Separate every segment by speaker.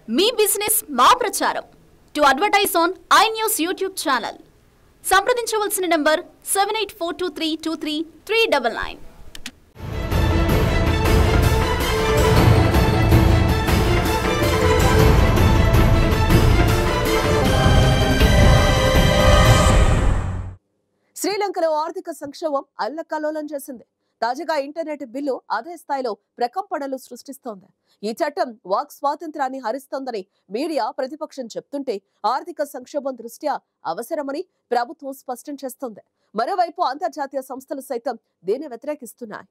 Speaker 1: మీ business మా ప్రచారం to advertise on iNews YouTube channel సంప్రదించవలసిన నంబర్ 7842323399.
Speaker 2: శ్రీలంకలో ఆర్థిక సంక్షోభం అల్లకల్లోలం చేసింది. తాజాగా ఇంటర్నెట్ బిల్లు అదే స్థాయిలో ప్రకంపనలు సృష్టిస్తోంది. ఈ చట్టం వాక్ స్వాతంత్రాన్ని హరిస్తోందని మీడియా ప్రతిపక్షం చెప్తుంటే ఆర్థిక సంక్షోభం దృష్ట్యా అవసరమని ప్రభుత్వం స్పష్టం చేస్తోంది. మరోవైపు అంతర్జాతీయ సంస్థలు సైతం దీన్ని వ్యతిరేకిస్తున్నాయి.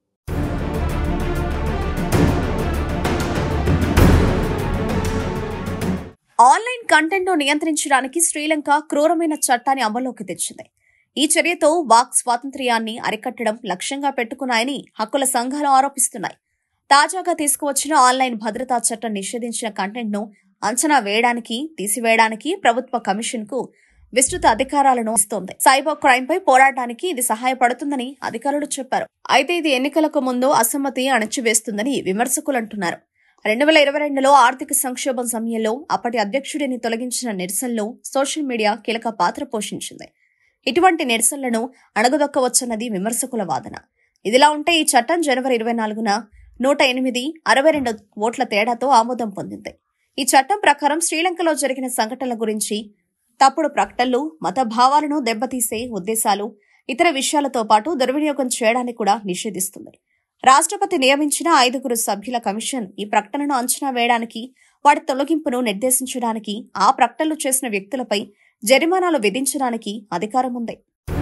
Speaker 3: ఆన్లైన్ కంటెంట్ ను నియంత్రించడానికి శ్రీలంక క్రూరమైన చట్టాన్ని అమల్లోకి తెచ్చింది. ఈ చర్యతో వాక్ స్వాతంత్ర్యాన్ని అరికట్టడం లక్ష్యంగా పెట్టుకున్నాయని హక్కుల సంఘాలు ఆరోపిస్తున్నాయి. తాజాగా తీసుకువచ్చిన ఆన్లైన్ భద్రతా చట్టం నిషేధించిన కంటెంట్ ను అంచనా వేయడానికి, తీసివేయడానికి ప్రభుత్వ కమిషన్ కు విస్తృత అధికారాలను ఇస్తోంది. సైబర్ క్రైమ్ పై పోరాటానికి ఇది సహాయపడుతుందని అధికారులు చెప్పారు. అయితే ఇది ఎన్నికలకు ముందు అసమ్మతి అణచివేస్తుందని విమర్శకులు అంటున్నారు. 2022లో ఆర్థిక సంక్షోభం సమయంలో అప్పటి అధ్యక్షుడిని తొలగించిన నిరసనలో సోషల్ మీడియా కీలక పాత్ర పోషించింది. ఇటువంటి నిరసనలను అణగదొక్కవచ్చన్నది విమర్శకుల వాదన. ఇదిలా ఉంటే ఈ చట్టం జనవరి 24న 108-62 ఓట్ల తేడాతో ఆమోదం పొందింది. ఈ చట్టం ప్రకారం శ్రీలంకలో జరిగిన సంఘటనల గురించి తప్పుడు ప్రకటనలు, మత భావాలను దెబ్బతీసే ఉద్దేశాలు, ఇతర విషయాలతో పాటు దుర్వినియోగం చేయడాన్ని కూడా నిషేధిస్తుంది. రాష్ట్రపతి నియమించిన 5 సభ్యుల కమిషన్ ఈ ప్రకటనను అంచనా వేయడానికి, వాటి తొలగింపును నిర్దేశించడానికి, ఆ ప్రకటనలు చేసిన వ్యక్తులపై జరిమానాలు విధించడానికి అధికారం ఉంది.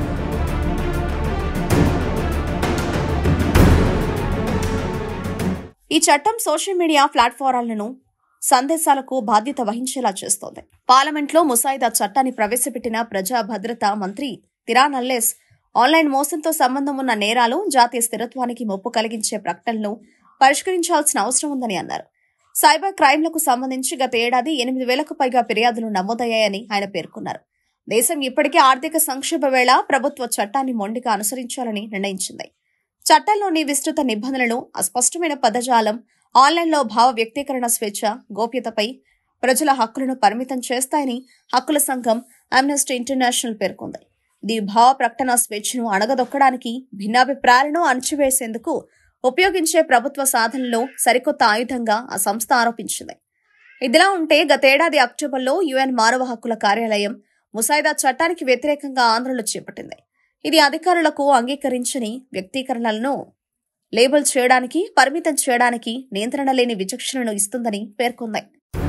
Speaker 3: ఈ చట్టం సోషల్ మీడియా ప్లాట్ఫారాలను సందేశాలకు బాధ్యత వహించేలా చేస్తోంది. పార్లమెంట్లో ముసాయిదా చట్టాన్ని ప్రవేశపెట్టిన ప్రజా భద్రతా మంత్రి తిరానల్లెస్ ఆన్లైన్ మోసంతో సంబంధం ఉన్న నేరాలు, జాతీయ స్థిరత్వానికి ముప్పు కలిగించే ప్రకటనలను పరిష్కరించాల్సిన అవసరం ఉందని అన్నారు. సైబర్ క్రైమ్లకు సంబంధించి గత ఏడాది 8,000కు పైగా ఫిర్యాదులు నమోదయ్యాయని ఆయన పేర్కొన్నారు. దేశం ఇప్పటికే ఆర్థిక సంక్షోభ వేళ ప్రభుత్వ చట్టాన్ని మొండిగా అనుసరించాలని నిర్ణయించింది. చట్టంలోని విస్తృత నిబంధనలు, అస్పష్టమైన పదజాలం, ఆన్లైన్లో భావ వ్యక్తీకరణ స్వేచ్ఛ, గోప్యతపై ప్రజల హక్కులను పరిమితం చేస్తాయని హక్కుల సంఘం ఆమ్నెస్టీ ఇంటర్నేషనల్ పేర్కొంది. ఇది భావ ప్రకటన స్వేచ్ఛను అణగదొక్కడానికి, భిన్నాభిప్రాయాలను అణచివేసేందుకు ఉపయోగించే ప్రభుత్వ సాధనలో సరికొత్త ఆయుధంగా ఆ సంస్థ ఆరోపించింది. ఇదిలా ఉంటే గతేడాది అక్టోబర్లో UN మానవ హక్కుల కార్యాలయం ముసాయిదా చట్టానికి వ్యతిరేకంగా ఆందోళనలు చేపట్టింది. ఇది అధికారులకు అంగీకరించని వ్యక్తీకరణలను లేబుల్ చేయడానికి, పరిమితం చేయడానికి నియంత్రణ లేని విచక్షణను ఇస్తుందని పేర్కొంది.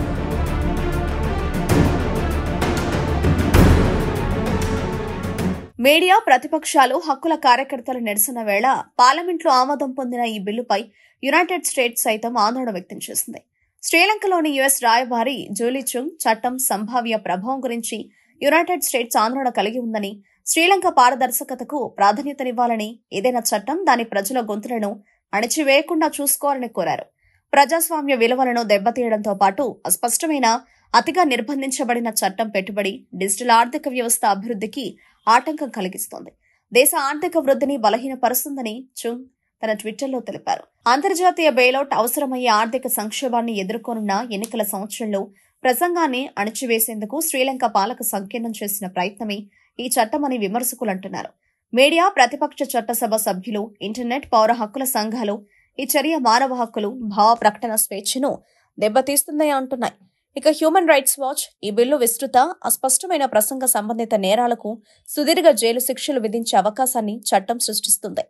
Speaker 3: మీడియా, ప్రతిపక్షాలు, హక్కుల కార్యకర్తల నిరసన వేళ పార్లమెంట్లో ఆమోదం పొందిన ఈ బిల్లుపై యునైటెడ్ స్టేట్స్ సైతం ఆందోళన వ్యక్తం చేసింది. శ్రీలంకలోని US రాయబారి జూలీ చుంగ్ చట్టం సంభావ్య ప్రభావం గురించి యునైటెడ్ స్టేట్స్ ఆందోళన కలిగి ఉందని, శ్రీలంక పారదర్శకతకు ప్రాధాన్యతనివ్వాలని, ఏదైనా చట్టం దాని ప్రజల గొంతులను అణచివేయకుండా చూసుకోవాలని కోరారు. ప్రజాస్వామ్య విలువలను దెబ్బతీయడంతో పాటు అస్పష్టమైన, అతిగా నిర్బంధించబడిన చట్టం పెట్టుబడి, డిజిటల్ ఆర్థిక వ్యవస్థ అభివృద్ధికి ఆటంకం కలిగిస్తోంది, దేశ ఆర్థిక వృద్ధిని బలహీనపరుస్తుందని చుంగ్ తన ట్విట్టర్లో తెలిపారు. అంతర్జాతీయ బెయిలౌట్ అవసరమయ్యే ఆర్థిక సంక్షోభాన్ని ఎదుర్కొనున్న ఎన్నికల సంవత్సరంలో ప్రసంగాన్ని అణచివేసేందుకు శ్రీలంక పాలక సంకీర్ణం చేసిన ప్రయత్నమే ఈ చట్టమని విమర్శకులు అంటున్నారు. మీడియా, ప్రతిపక్ష చట్టసభ సభ్యులు, ఇంటర్నెట్, పౌర హక్కుల సంఘాలు ఈ చర్య మానవ హక్కులు, భావ ప్రకటన స్వేచ్ఛను దెబ్బతీస్తుందని అంటున్నాయి. ఇక హ్యూమన్ రైట్స్ వాచ్ ఈ బిల్లు విస్తృత, అస్పష్టమైన ప్రసంగ సంబంధిత నేరాలకు సుదీర్ఘ జైలు శిక్షలు విధించే అవకాశాన్ని చట్టం సృష్టిస్తుంది.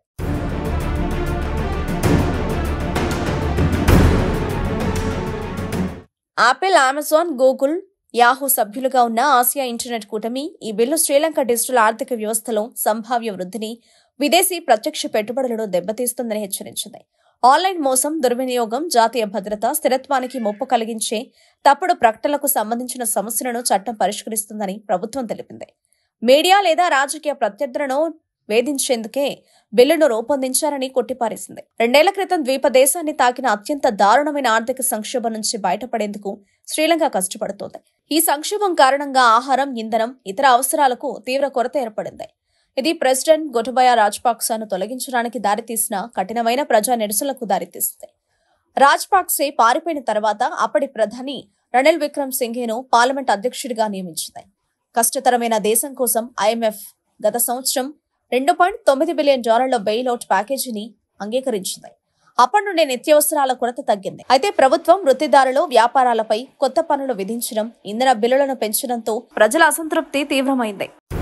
Speaker 3: యాపిల్, అమెజాన్, గూగుల్, యాహూ సభ్యులుగా ఉన్న ఆసియా ఇంటర్నెట్ కూటమి ఈ బిల్లు శ్రీలంక డిజిటల్ ఆర్థిక వ్యవస్థలో సంభావ్య వృద్ధిని, విదేశీ ప్రత్యక్ష పెట్టుబడులను దెబ్బతీస్తుందని హెచ్చరించింది. ఆన్లైన్ మోసం, దుర్వినియోగం, జాతీయ భద్రత, స్థిరత్వానికి ముప్పు కలిగించే తప్పుడు ప్రకటనలకు సంబంధించిన సమస్యలను చట్టం పరిష్కరిస్తుందని ప్రభుత్వం తెలిపింది. మీడియా లేదా రాజకీయ ప్రత్యర్థులను వేధించేందుకే బిల్లును రూపొందించారని కొట్టిపారేసింది. 2 ఏళ్ల క్రితం ద్వీప దేశాన్ని తాకిన అత్యంత దారుణమైన ఆర్థిక సంక్షోభం నుంచి బయటపడేందుకు శ్రీలంక కష్టపడుతోంది. ఈ సంక్షోభం కారణంగా ఆహారం, ఇంధనం, ఇతర అవసరాలకు తీవ్ర కొరత ఏర్పడింది. ఇది ప్రెసిడెంట్ గోటబాయ రాజపక్సను తొలగించడానికి దారితీసిన కఠినమైన ప్రజా నిరసనలకు దారితీసింది. రాజపక్సే పారిపోయిన తర్వాత అప్పటి ప్రధాని రణిల్ విక్రమ్ సింఘేను పార్లమెంట్ అధ్యక్షుడిగా నియమించింది. కష్టతరమైన దేశం కోసం IMF గత సంవత్సరం $2.9 బిలియన్ బెయిల్అవుట్ ప్యాకేజీని అంగీకరించింది. అప్పటి నుండి నిత్యావసరాల కొరత తగ్గింది. అయితే ప్రభుత్వం వృత్తిదారులు, వ్యాపారాలపై కొత్త పన్నులు విధించడం, ఇంధన బిల్లులను పెంచడంతో ప్రజల అసంతృప్తి తీవ్రమైంది.